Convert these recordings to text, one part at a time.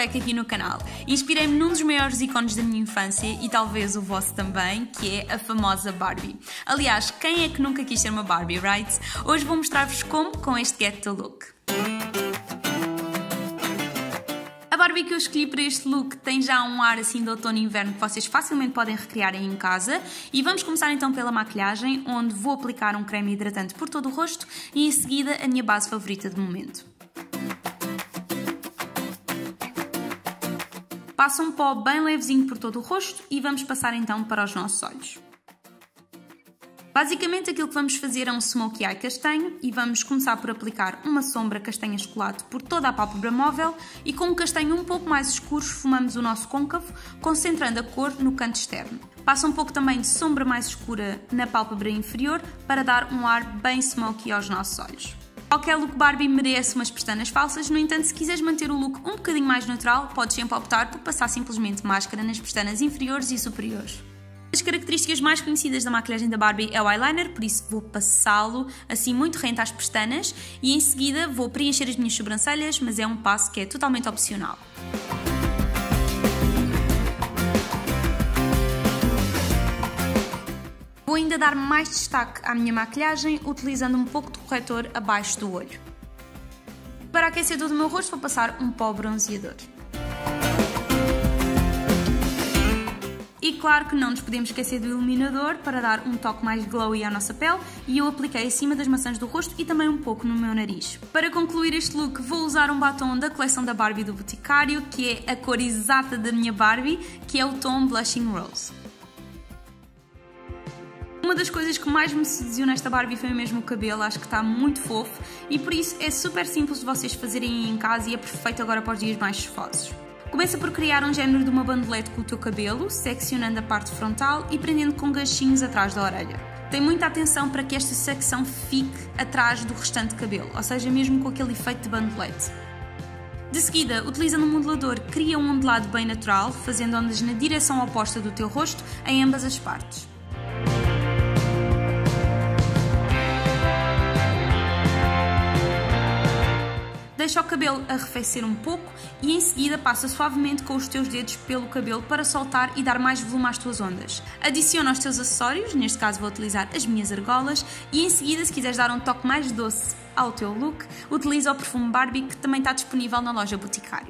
comeback aqui no canal. Inspirei-me num dos maiores ícones da minha infância e talvez o vosso também, que é a famosa Barbie. Aliás, quem é que nunca quis ser uma Barbie, right? Hoje vou mostrar-vos como com este Get to Look. A Barbie que eu escolhi para este look tem já um ar assim de outono e inverno que vocês facilmente podem recriar em casa. E vamos começar então pela maquilhagem, onde vou aplicar um creme hidratante por todo o rosto e em seguida a minha base favorita de momento. Passo um pó bem levezinho por todo o rosto e vamos passar então para os nossos olhos. Basicamente aquilo que vamos fazer é um smokey eye castanho e vamos começar por aplicar uma sombra castanha chocolate por toda a pálpebra móvel e com um castanho um pouco mais escuro esfumamos o nosso côncavo, concentrando a cor no canto externo. Passo um pouco também de sombra mais escura na pálpebra inferior para dar um ar bem smokey aos nossos olhos. Qualquer look Barbie merece umas pestanas falsas, no entanto, se quiseres manter o look um bocadinho mais natural, podes sempre optar por passar simplesmente máscara nas pestanas inferiores e superiores. As características mais conhecidas da maquilhagem da Barbie é o eyeliner, por isso vou passá-lo assim muito rente às pestanas e em seguida vou preencher as minhas sobrancelhas, mas é um passo que é totalmente opcional. Vou ainda dar mais destaque à minha maquilhagem utilizando um pouco de corretor abaixo do olho. Para aquecer todo o meu rosto vou passar um pó bronzeador. E claro que não nos podemos esquecer do iluminador para dar um toque mais glowy à nossa pele e eu apliquei acima das maçãs do rosto e também um pouco no meu nariz. Para concluir este look vou usar um batom da coleção da Barbie do Boticário, que é a cor exata da minha Barbie, que é o tom Blushing Rose. Uma das coisas que mais me seduziu nesta Barbie foi mesmo o cabelo, acho que está muito fofo e por isso é super simples de vocês fazerem em casa e é perfeito agora para os dias mais chuvosos. Começa por criar um género de uma bandelete com o teu cabelo, seccionando a parte frontal e prendendo com ganchinhos atrás da orelha. Tem muita atenção para que esta secção fique atrás do restante cabelo, ou seja, mesmo com aquele efeito de bandelete. De seguida, utilizando um modelador, cria um ondulado bem natural, fazendo ondas na direção oposta do teu rosto em ambas as partes. Deixa o cabelo arrefecer um pouco e em seguida passa suavemente com os teus dedos pelo cabelo para soltar e dar mais volume às tuas ondas. Adiciona os teus acessórios, neste caso vou utilizar as minhas argolas e em seguida, se quiseres dar um toque mais doce ao teu look, utiliza o perfume Barbie que também está disponível na loja Boticário.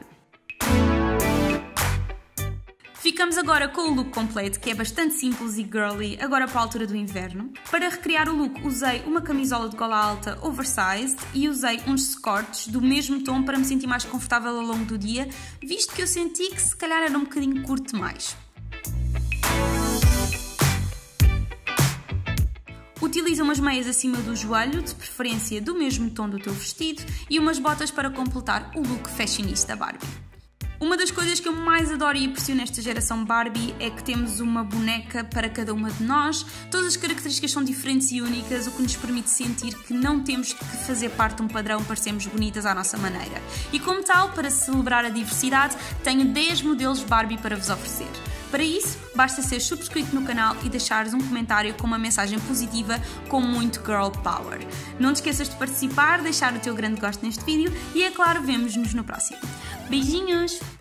Ficamos agora com o look completo, que é bastante simples e girly, agora para a altura do inverno. Para recriar o look usei uma camisola de gola alta oversized e usei uns skirts do mesmo tom para me sentir mais confortável ao longo do dia, visto que eu senti que se calhar era um bocadinho curto demais. Utiliza umas meias acima do joelho, de preferência do mesmo tom do teu vestido, e umas botas para completar o look fashionista Barbie. Uma das coisas que eu mais adoro e aprecio nesta geração Barbie é que temos uma boneca para cada uma de nós, todas as características são diferentes e únicas, o que nos permite sentir que não temos que fazer parte de um padrão para sermos bonitas à nossa maneira. E como tal, para celebrar a diversidade, tenho 10 modelos Barbie para vos oferecer. Para isso, basta ser subscrito no canal e deixares um comentário com uma mensagem positiva com muito girl power. Não te esqueças de participar, deixar o teu grande gosto neste vídeo e, é claro, vemo-nos no próximo. Beijinhos!